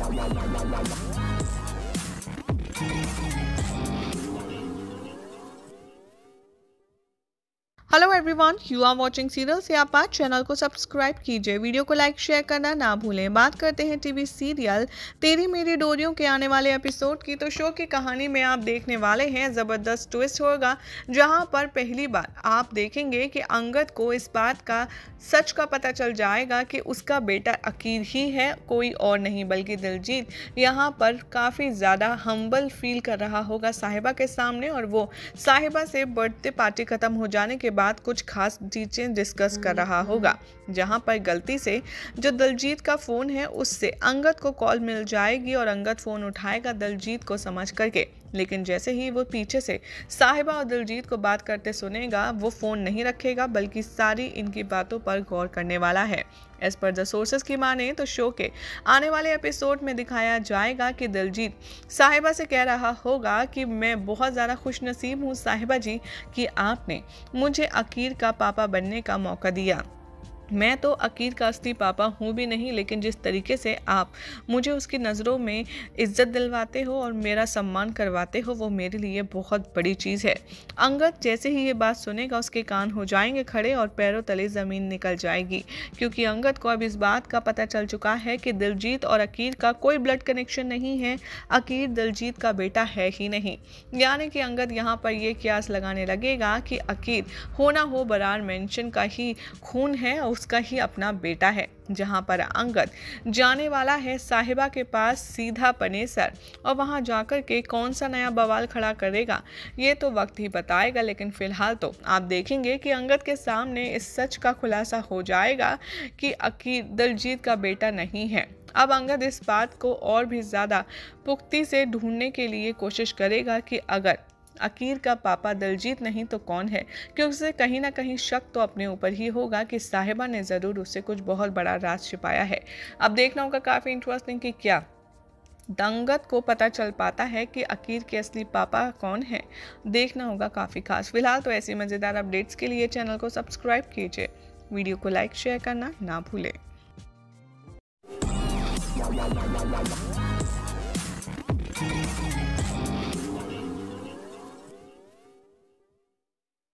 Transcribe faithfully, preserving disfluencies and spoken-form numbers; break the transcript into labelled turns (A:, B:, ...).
A: Hello everyone, you are watching serials या पाँच channel को सब्सक्राइब कीजिए, वीडियो को लाइक शेयर करना ना भूलें। बात करते हैं टीवी सीरियल तेरी मेरी डोरियों के आने वाले एपिसोड की। तो शो की कहानी में आप देखने वाले हैं ज़बरदस्त ट्विस्ट होगा, जहां पर पहली बार आप देखेंगे कि अंगद को इस बात का सच का पता चल जाएगा कि उसका बेटा अकीर ही है, कोई और नहीं बल्कि दिलजीत। यहाँ पर काफ़ी ज़्यादा हम्बल फील कर रहा होगा साहिबा के सामने, और वो साहिबा से बर्थडे पार्टी ख़त्म हो जाने के बाद कुछ खास चीजें डिस्कस कर रहा होगा, जहां पर गलती से जो दिलजीत का फोन है उससे अंगद को कॉल मिल जाएगी और अंगद फोन उठाएगा दिलजीत को समझ करके। लेकिन जैसे ही वो पीछे से साहिबा और दिलजीत को बात करते सुनेगा, वो फोन नहीं रखेगा बल्कि सारी इनकी बातों पर गौर करने वाला है। एज पर द सोर्सेस की माने तो शो के आने वाले एपिसोड में दिखाया जाएगा कि दिलजीत साहिबा से कह रहा होगा कि मैं बहुत ज़्यादा खुशनसीब हूँ साहिबा जी कि आपने मुझे अकीर का पापा बनने का मौका दिया। मैं तो अकीर का असली पापा हूँ भी नहीं, लेकिन जिस तरीके से आप मुझे उसकी नज़रों में इज्जत दिलवाते हो और मेरा सम्मान करवाते हो, वो मेरे लिए बहुत बड़ी चीज़ है। अंगद जैसे ही ये बात सुनेगा, उसके कान हो जाएंगे खड़े और पैरों तले ज़मीन निकल जाएगी, क्योंकि अंगद को अब इस बात का पता चल चुका है कि दिलजीत और अकीर का कोई ब्लड कनेक्शन नहीं है। अकीर दिलजीत का बेटा है ही नहीं। यानी कि अंगद यहाँ पर यह क्यास लगाने लगेगा कि अकीर हो ना हो बरार मेंशन का ही खून है, उसका ही अपना बेटा है। जहां पर अंगद जाने वाला है साहिबा के पास सीधा पनेसर, और वहां जाकर के कौन सा नया बवाल खड़ा करेगा ये तो वक्त ही बताएगा। लेकिन फिलहाल तो आप देखेंगे कि अंगद के सामने इस सच का खुलासा हो जाएगा कि अकीर दिलजीत का बेटा नहीं है। अब अंगद इस बात को और भी ज़्यादा पुख्ती से ढूंढने के लिए कोशिश करेगा कि अगर अकीर का पापा दिलजीत नहीं तो कौन है, क्योंकि उसे कहीं ना कहीं शक तो अपने ऊपर ही होगा कि साहिबा ने ज़रूर उससे कुछ बहुत बड़ा राज छिपाया है। अब देखना होगा काफ़ी इंटरेस्टिंग कि क्या अंगद को पता चल पाता है कि अकीर के असली पापा कौन है। देखना होगा काफ़ी खास। फिलहाल तो ऐसी मज़ेदार अपडेट्स के लिए चैनल को सब्सक्राइब कीजिए, वीडियो को लाइक शेयर करना ना भूलें।